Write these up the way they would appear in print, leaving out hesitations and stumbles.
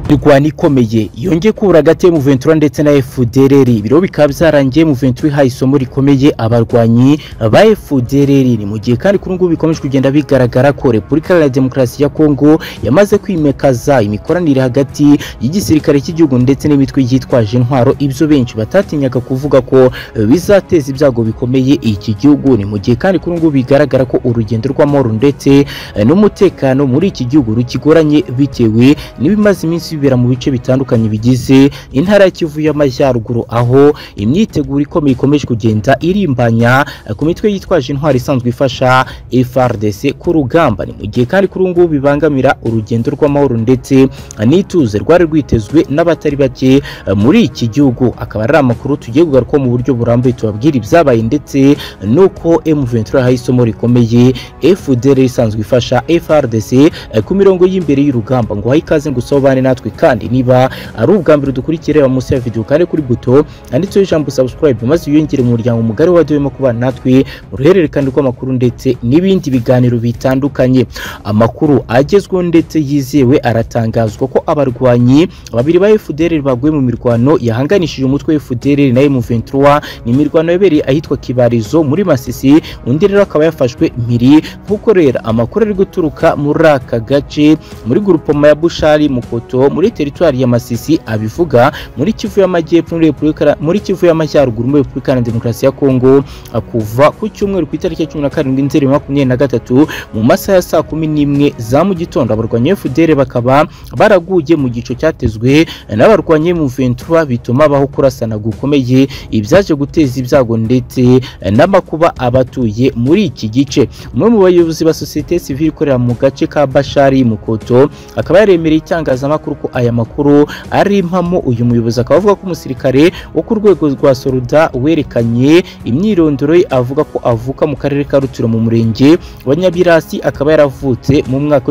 Imirwano ikomeye yongeye kubura hagati ya M23 ndetse na Fadlr. Ibiro bikaba byarangiye M23 ha isomo rikomeye abarwanyi ba Fadlr. Ni mu gihe kandi kuri ngubu bikomeje kugenda bigaragara ko Repubulika ya Demokarasi ya Congo yamaze kwimekaza imikoranire hagati y'igisirikare cy'igihugu ndetse n'imitwe yitwaje intwaro, ibyo benshi batatinyaga kuvuga ko bizateza ibyago bikomeye iki gihugu. Ni mu gihe kandi kuri ngubu bigaragara ko urugendo rw'amahoro ndetse n'umutekano muri iki gihugu rukigoranye bitewe n'ibimaze iminsi bibera mu bice bitandukanye bigize intara ya Kivu y'Amajyaruguru, aho imyiteguro ikomeye ikomeje kugenda irimbanya ku mitwe yitwaje intwaro isanzwe ifasha FARDC ku rugamba. Ni mu gihe kandi kuri ngubu bibangamira urugendo rw'amahoro ndetse n'ituze rwari rwitezwe n'abatari bake muri iki gihugu. Akaba ari amakuru tugiye kugaruka mu buryo burambuye tubabwira ibyabaye ndetse nuko M23 ha isomo rikomeye Fadlr isanzwe ifasha FARDC ku mirongo y'imbere y'urugamba. Ngo hayikaze ngusobane natwe, kandi niba ari ubwa mbere dukurikirira munsi ya video kandi kuri buto anditseho ijambo subscribe maze uyongere mu muryango mugari wadewemo kubana natwe uruhererekane rw'amakuru ndetse n'ibindi biganiro bitandukanye. Amakuru agezweho ndetse yizewe aratangazwa ko abarwanyi babiri ba Fadlr baguye mu mirwano yahanganishije umutwe wa Fadlr na M23. ni imirwano yabereye ahitwa Kibarizo muri Masisi, undi rero akaba yafashwe mpiri. Nkuko rero amakuru ari guturuka muri aka gace muri groupement ya Bushari Mukoto muri territoire ya Masisi abivuga muri Kivu y'Amajyepfo muri Kivu y'Amajyaruguru muri Repubulika ya Demokarasi ya Congo, kuva ku cyumweru ku itariki ya 17 Nzeri 2023 mu masaha ya saa 11 za mu gitondo. Abarwanyi Fadlr bakaba baraguye mu gico cyatezwe n'abarwanyi mu M23 bituma baho kurasana gukomeye, ibyaje guteza ibyago ndetse n'amakuba abatuye muri iki gice. Umwe mu bayobozi ba societe civile ikorera mu gace ka Bashari Mukoto akaba yaremereye itangazamakuru ko aya makuru ari impamo. Uyu muyobozi akaba avuga ko umusirikare wo ku rwego rwa Soruda werekanye imyirondoro ye, avuga ko avuka mu karere ka Rutiro mu murenge wa Nyabirasi, akaba yaravutse mu mwaka wa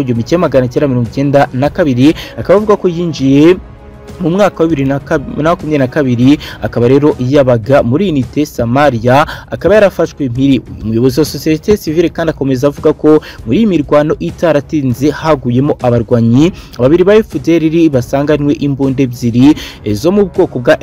1992. akaba avuga ko yinjiye mu mwaka wa 2022, akaba rero yabaga muri unité Samaria, akaba yarafashwe mpiri. Uyu muyobozi wa societe civile kandi akomeza avuga ko muri imirwano itaratinze haguyemo abarwanyi babiri ba Fadlr basanganywe imbunda ebyiri zo mu bwoko bwa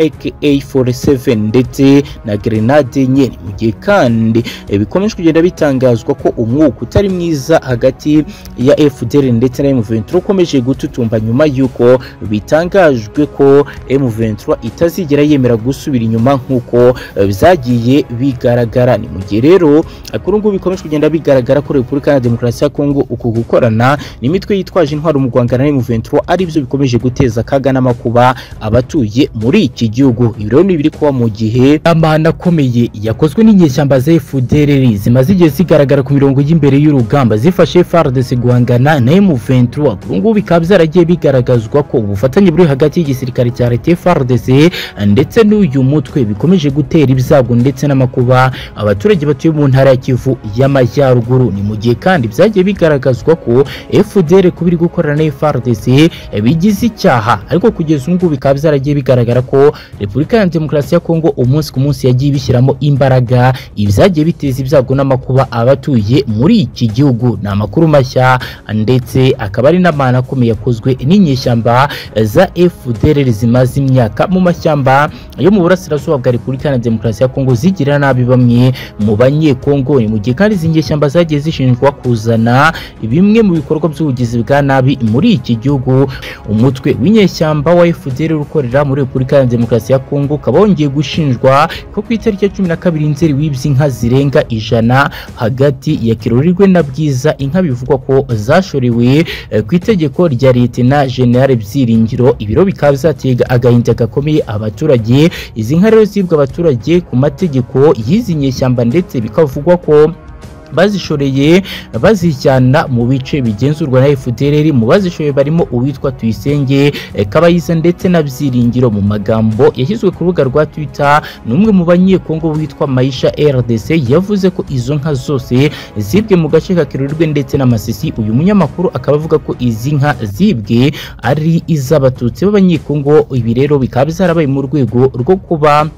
AK-47 ndetse na grenade nye. Mu gihe kandi bikomeje kugenda bitangazwa ko umwuka utari mwiza hagati ya Fadlr ndetse na M23 ukomeje gututumba nyuma yuko bitangajwe ko M23 itazigera yemera gusubira inyuma nkuko byagiye bigaragara. Ni mu gihe rero kuri ngubu bikomeje kugenda bigaragara ko Repubulika ya Demokarasi ya Congo uku gukorana n'imitwe yitwaje intwaro mu guhangana na M23 ari byo bikomeje guteza akaga n'amakuba abatuye muri iki gihugu. Ibi rero ni biri kuba mu gihe amahano akomeye yakozwe n'inyeshyamba za Fadlr zimaze igihe zigaragara ku mirongo y'imbere y'urugamba zifashe FARDC guhangana na M23. Kuri ngubu bikaba byaragiye bigaragazwa ko ubufatanye buri hagati y'igisirikare cya leta FARDC ndetse n'uyu mutwe bikomeje gutera ibyago ndetse n'amakuba abaturage batuye mu ntara ya Kivu y'Amajyaruguru. Ni mu gihe kandi byagiye bigaragazwa ko Fadlr kubiri gukorana na FARDC bigize icyaha, ariko kugeza ubu bikaba byaragiye bigaragara ko Repubulika ya Demokarasi ya Congo umunsi ku munsi yagiye bishyiramo imbaraga, ibyagiye biteza ibyago n'amakuba abatuye muri iki gihugu. Ni amakuru mashya ndetse akaba ari n'amahano akomeye yakozwe n'inyeshyamba za Fadlr zimaze imyaka mu mashyamba yo mu burasirazuba bwa Repubulika ya Demokarasi ya Congo zigira nabi bamwe mu banyekongo. Ni mu gihe kandi izi nyeshyamba zagiye zishinjwa kuzana bimwe mu bikorwa by'ubugizi bwa nabi muri iki gihugu. Umutwe w'inyeshyamba wa Fadlr ukorera muri Repubulika ya Demokarasi ya Congo ukaba wongeye gushinjwa ko ku itariki ya 12 Nzeri wibye inka zirenga 100 hagati ya Kirorirwe na Bwiza, inka bivugwa ko zashorewe ku itegeko rya Lieutenant General Byiringiro. Ibiro bikaba bizatega agahinda gakomeye abaturage. Izi nka rero zibwa abaturage ku mategeko y'izi nyeshyamba ndetse bikavugwa ko bazishoreye bazijyana mu bice bigenzurwa na Fadlr. Mu bazishoye barimo uwitwa Tuyisenge Kabayiza ndetse na Byiringiro. Mu magambo yashyizwe ku rubuga rwa Twitter n'umwe mu banyekongo witwa Maisha RDC yavuze ko izo nka zose zibwe mu gace ka Kirorirwe ndetse na Masisi. Uyu munyamakuru akaba avuga ko izi nka zibwe ari iz'abatutsi b'abanyekongo. Ibi rero bikaba bizarabaye mu rwego rwo kuba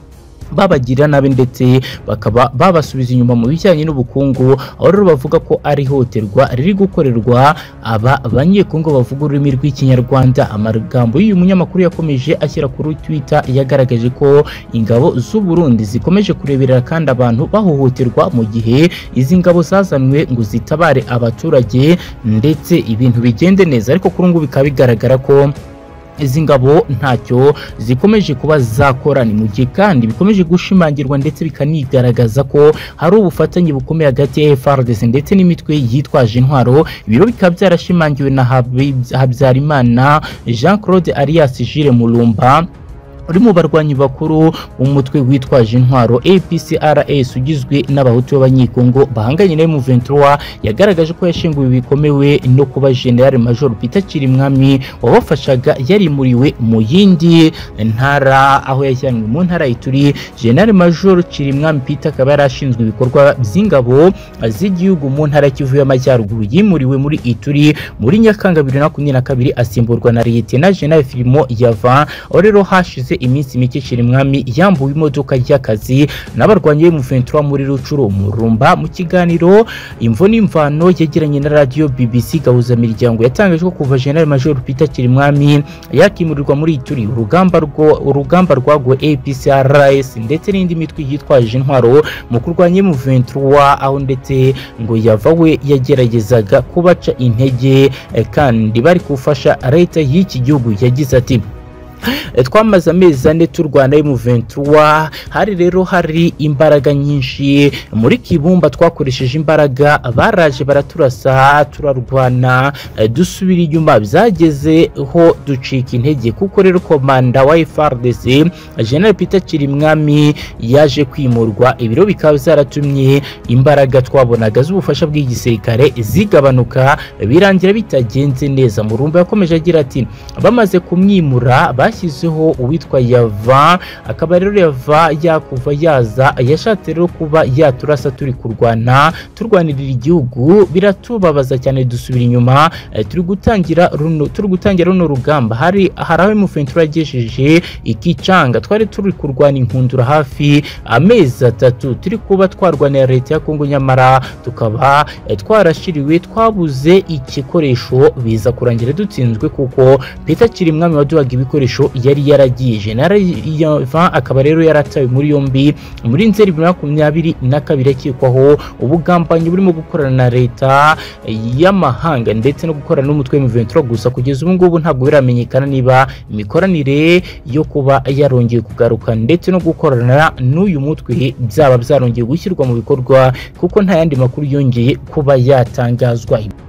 babagira nabi ndetse bakaba babasubiza inyuma mu bijyanye n'ubukungu, aho rero bavuga ko ari hoterwa riri gukorerwa aba abanyekongo bavuga ururimi rw'ikinyarwanda. Amagambo y'uyu munyamakuru yakomeje ashyira kuri Twitter yagaragaje ko ingabo z'u Burundi zikomeje kureberera kandi abantu bahohoterwa mu gihe izi ngabo zazanwe ngo zitabare abaturage ndetse ibintu bigende neza, ariko kuri ngo bikaba bigaragara ko izi ngabo ntacyo zikomeje kuba zakora, ni mu gihe kandi bikomeje gushimangirwa ndetse bikanigaragaza ko hari ubufatanye bukomeye hagati ya FARDC ndetse n'imitwe yitwaje intwaro. Ibiro bikaba byarashimangiwe na Habyarimana Jean Claude alias Jules Mulumba uri mu barwanyi bakuru umutwe witwaje intwaro APCRS ugizwe n'abahutu b'abanyekongo bahanganye na M23. Yagaragaje ko yashinguwe bikomewe no kuba General Major Peter Kirimwami wabafashaga yarimuriwe mu yindi ntara, aho yajyanwe mu ntara Ituri. General Major Kirimwami Peter akaba yarashinzwe ibikorwa by'ingabo z'igihugu mu ntara Kivu y'Amajyaruguru, yimuriwe muri Ituri muri Nyakanga 2022 asimburwa na Lieutenant General Filimo Yava. Aho rero hashize iminsi mike Kirimwami yambuwe imodoka y'akazi n'abarwanyi M23 muri Rucuru Murumba. Mu kiganiro imvo n'imvano yagiranye na radio BBC gahuza miryango yatangaje ko kuva General Major Peter Kirimwami yakimurirwa muri Ituri urugamba rwagwe APCRS ndetse n'indi mitwe yitwaje intwaro mu kurwanya M23, aho ndetse ngo Yava we yageragezaga kubaca intege kandi bari kufasha leta y'iki gihugu. Yagize ati twamaze amezi ane turwana M23, hari rero hari imbaraga nyinshi muri Kibumba, twakoresheje imbaraga, baraje baraturasa turarwana dusubira inyuma, byagezeho ducika intege kuko rero komanda wa FARDC General Peter Kirimwami yaje kwimurwa. Ibiro bikaba byaratumye imbaraga twabonaga z'ubufasha bw'igisirikare zigabanuka, birangira bitagenze neza. Murumba yakomeje agira ati bamaze kumwimura bashyizeho uwitwa Yava, akaba rero Yava yakuva yaza yashatse rero kuba yaturasa turi turwanirira igihugu, biratubabaza cyane dusubira inyuma. Turi gutangira runo rugamba, hari aho M23 yagejeje ikicanga, twari turi kurwana inkundura hafi amezi 3 turi kuba twarwanira leta ya Congo, nyamara tukaba twarashiriwe, twabuze igikoresho, biza kurangira dutsinzwe kuko Peter Kirimwami waduhaga ibikoresho yari yaragiye. General Yava akaba rero yaratawe muri yombi muri Nzeri 2022 akekwaho ubugambanyi burimo gukorana na leta y'amahanga ndetse no gukorana n'umutwe M23. Gusa kugeza ubu ngubu ntabwo biramenyekana niba imikoranire yo kuba yarongeye kugaruka ndetse no gukorana n'uyu mutwe byaba byarongeye gushyirwa mu bikorwa, kuko nta yandi makuru yongeye kuba yatangazwa.